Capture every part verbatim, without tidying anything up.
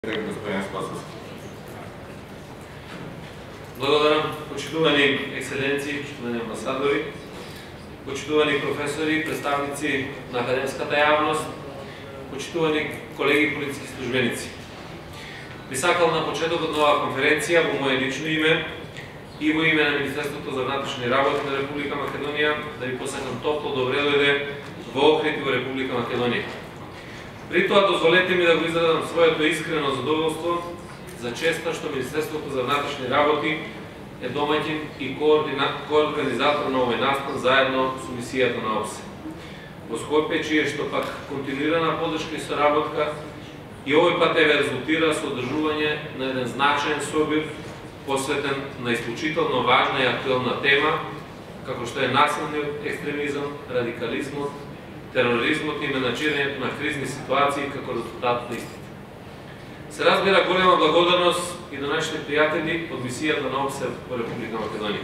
Господин Спасовски. Благодарам, почитувани екселенции, почитувани амбасадори, почитувани професори, представници на академската јавност, почитувани колеги полициски службеници. Би сакал на почетокот на оваа конференција во моје лично име и во име на Министерството за внатрешни работи на Република Македонија да ви посакам топло добре дојде во Охрид во Република Македонија. При тоа дозволете ми да го изразам своето искрено задоволство за честа што Министерството за внатрешни работи е домаќин и коорганизатор на овој настан заедно со мисијата на ОБСЕ. Во Скопје, чија што пак континуирана поддршка и соработка и овој пат еве резултира со одржување на еден значаен собир посветен на исклучително важна и актуелна тема, како што е насилниот екстремизам, радикализмот, тероризмот и менаџирањето на кризни ситуации како резултат на истите. Се разбира голема благодарност и до нашите пријатели од мисијата на ОБСЕ во Република Македонија.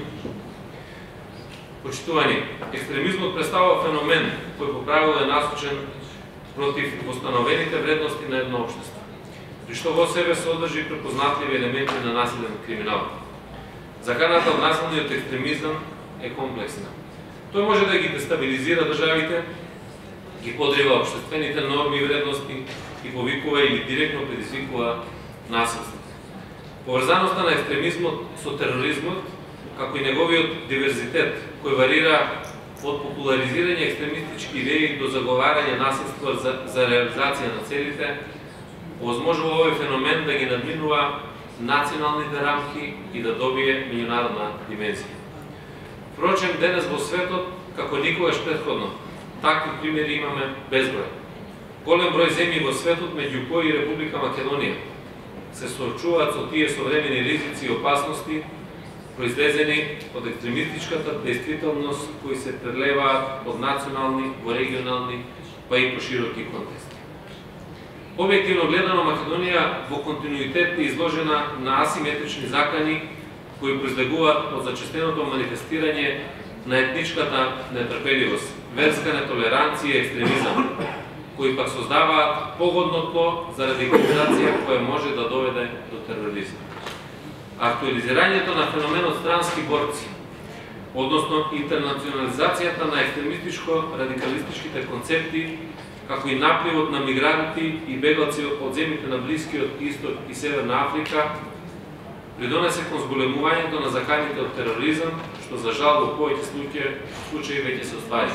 Почитувани, екстремизмот представува феномен кој по правило е насочен против восстановените вредности на едно општество, при што во себе содржи препознатливи елементи на насилен криминал. Заканата од насилниот екстремизам е комплексна. Тој може да ги дестабилизира државите, ги подрива општествените норми и вредности и повикува или директно предизвикува насилство. Поврзаноста на екстремизмот со тероризмот, како и неговиот диверзитет, кој варира од популаризирање екстремистички идеи до заговарање насилство за, за реализација на целите, овозможува овој феномен да ги надминува националните рамки и да добие меѓународна димензија. Впрочем, денес во светот, како никогаш претходно, такви примери имаме безброј. Голем број земји во светот, меѓу кои и Република Македонија, се соочуваат со тие современи ризици и опасности, произлезени од екстремистичката действителност кои се прелеваат од национални во регионални, па и пошироки контексти. Објективно гледано, Македонија во континуитет е изложена на асиметрични закани кои произлегуваат од зачестеното манифестирање на етничката нетрпеливост, верска нетолеранција и екстремизам, кои пак создаваат погодно тло за радикализација која може да доведе до тероризм. Актуализирањето на феноменот странски борци, односно интернационализацијата на екстремистичко-радикалистичките концепти, како и напливот на мигранти и беглаци од земјите на Блискиот Исток и Северна Африка, придонесе кон зголемувањето на заканите од тероризам, што за жал во повеќе случаи веќе се оствари.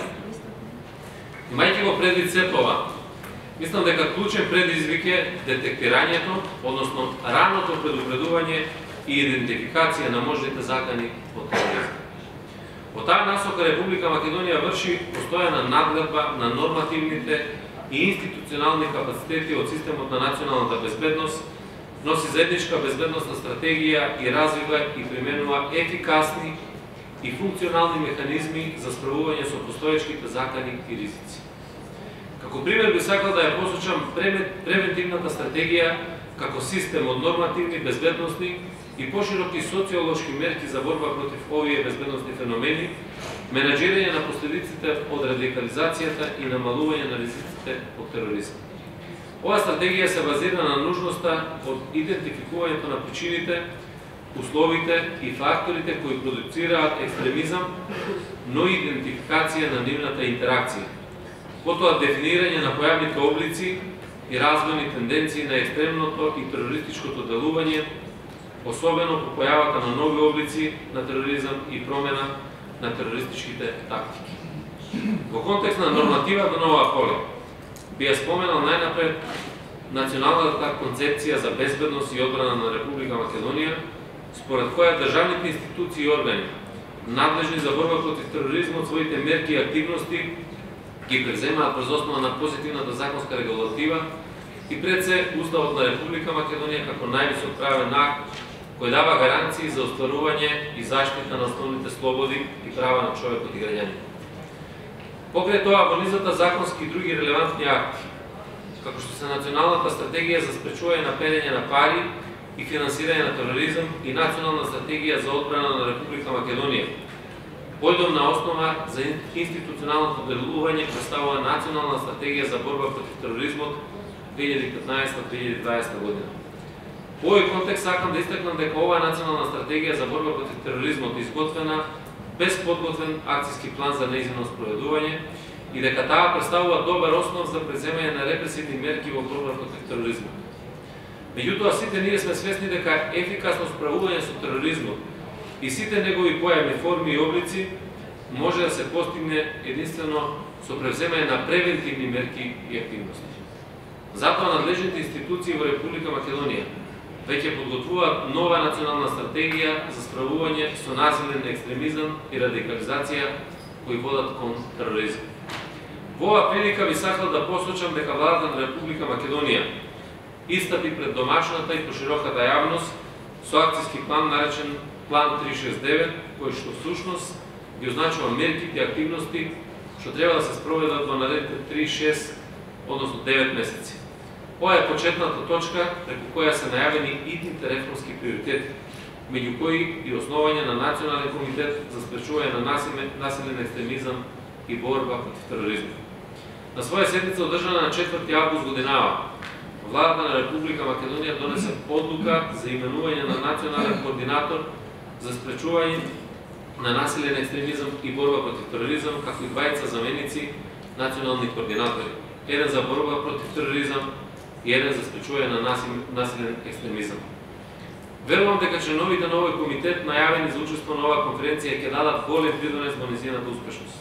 Имајќи го предвид се тоа, мислам дека клучен предизвик е детектирањето, односно раното предупредување и идентификација на можните закани од тероризм. Во таа насока Република Македонија врши постојана надгледба на нормативните и институционални капацитети од системот на националната безбедност, носи заедничка безбедносна стратегија и развива и применува ефикасни и функционални механизми за справување со постоечките закани и ризици. Како пример би сакал да ја посочам превентивната стратегија како систем од нормативни, безбедносни и пошироки социолошки мерки за борба против овие безбедносни феномени, менаџирање на последиците од радикализацијата и намалување на ризиците од тероризм. Оваа стратегија се базира на нужноста од идентификувањето на причините, условите и факторите кои продуцираат екстремизам, но и идентификација на нивната интеракција. Потоа дефинирање на појавните облици и развојни тенденции на екстремното и терористичкото делување, особено по појавата на нови облици на тероризам и промена на терористичките тактики. Во контекст на нормативата на оваа поле, би ја споменал најнапред националната концепција за безбедност и одбрана на Република Македонија, според која државните институции и органи, надлежни за борба против тероризмот, своите мерки и активности ги преземаат врз основа на позитивната законска регулатива и пред се Уставот на Република Македонија како највисок правен акт кој дава гаранции за остварување и заштита на основните слободи и права на човекот и граѓаните. Покрај тоа, во низата законски и други релевантни акти, како што се Националната стратегија за спречување на перење на пари и финансирање на тероризам и Национална стратегија за одбрана на Република Македонија, појдомна основа за институционалното делување представува Национална стратегија за борба против тероризмот две илјади и петнаесета до две илјади и дваесета година. Во овој контекст сакам да истакнам дека оваа национална стратегија за борба против тероризмот е изготвена без подготвен акциски план за нејзино спроведување и дека таа представува добар основ за преземање на репресивни мерки во борба против тероризмот. Меѓутоа, сите ние сме свесни дека ефикасно справување со тероризмот и сите негови појавни форми и облици може да се постигне единствено со превземање на превентивни мерки и активности. Затоа надлежните институции во Република Македонија веќе подготвуваат нова национална стратегија за справување со насилен екстремизам и радикализација кои водат кон тероризм. Во оваа прилика би сакал да посочам дека владата на Република Македонија истапи пред домашната и пошироката јавност со акциски план наречен План три шест девет, кој што всушност ги означува мерките и активности што треба да се спроведат во наредните три, шест, односно девет месеци. Ова е почетната точка преку која се најавени итните реформски приоритети, меѓу кои и основање на Национален комитет за спречување на насилен екстремизам и борба против тероризмот. На своја седница одржана на четврти август годинава, владата на Република Македонија донесе одлука за именување на национален координатор за спречување на насилен екстремизам и борба против тероризам, како и двајца заменици национални координатори. Еден за борба против тероризам и еден за спречување на насилен екстремизам. Верувам дека членовите на овој комитет најавени за учество на оваа конференција ќе дадат голем придонес во нејзината успешност.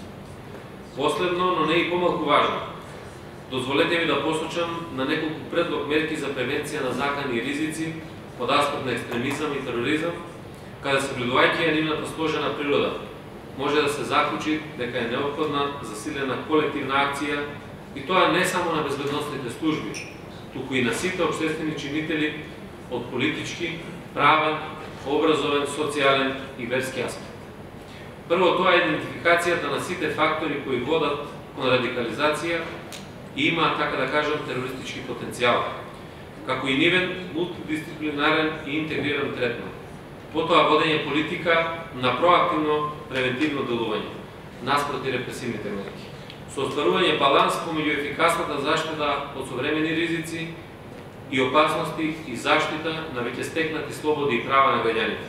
Последно, но не и помалку важно, дозволете ми да посочам на неколку предлог мерки за превенција на закани и ризици од аспект на екстремизам и тероризам, каде согледувајќи ја нивната сложена природа, може да се заклучи дека е неопходна засилена колективна акција и тоа не само на безбедносните служби, туку и на сите општествени чинители од политички, правен, образовен, социјален и верски аспект. Прво, тоа е идентификацијата на сите фактори кои водат кон радикализација и има, така да кажам, терористички потенцијал, како и нивен мултидисциплинарен и интегриран третман. Потоа водење политика на проактивно превентивно делување наспроти репресивните мерки, со остварување баланс помеѓу ефикасната заштита од современи ризици и опасности и заштита на веќе стекнати слободи и права на граѓаните.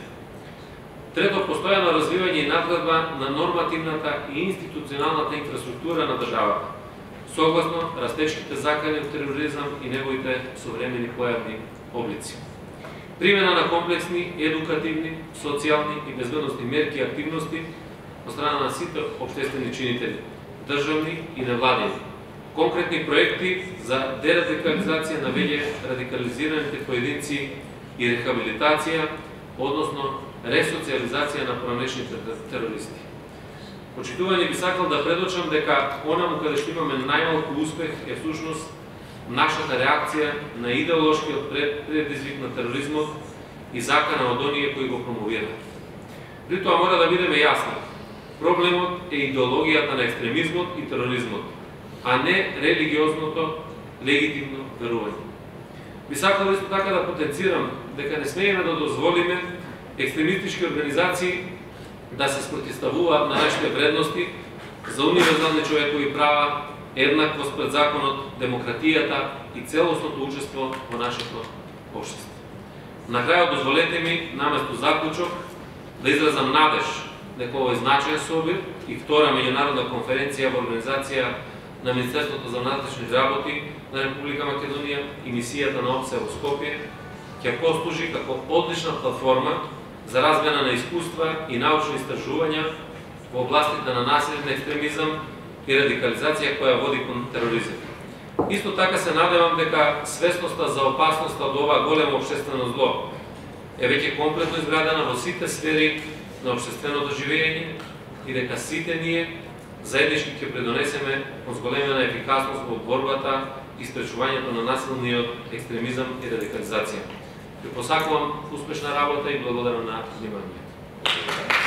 Трето, постојано развивање и надградба на нормативната и институционалната инфраструктура на државата, согласно растечките закани од тероризам и неговите современи појавни облици. Примена на комплексни, едукативни, социјални и безбедносни мерки и активности од страна на сите општествени чинители, државни и невладини. Конкретни проекти за дерадикализација на веќе радикализираните поединци и рехабилитација, односно ресоциализација на поранешните терористи. Почитување би сакал да предочам дека онаму каде што имаме најмалку успех е всушност нашата реакција на идеолошкиот предизвик на тероризмот и закана од оние кои го промовираат. При тоа мора да бидеме јасни. Проблемот е идеологијата на екстремизмот и тероризмот, а не религиозното легитимно верување. Би сакал исто така да потенцирам дека не смееме да дозволиме екстремистички организации да се спротивставуваат на нашите вредности за универзални човекови права, еднаквост пред законот, демократијата и целосното учество во нашето општество. На крајот дозволете ми, наместо заклучок, да изразам надеж дека овој значаен собир и втора меѓународна конференција во организација на Министерството за внатрешни работи на Република Македонија и мисијата на ОПСЕ во Скопје ќе послужи како одлична платформа за размена на искуства и научни истражувања во областите на насилен екстремизам и радикализација која води кон тероризам. Исто така се надевам дека свесноста за опасноста од ова големо општествено зло е веќе комплетно изградена во сите сфери на општественото живење и дека сите ние заеднички ќе предонесеме кон зголемена ефикасност во борбата и спречувањето на насилниот екстремизам и радикализација. Ви посакувам успешна работа и благодарам на вниманието.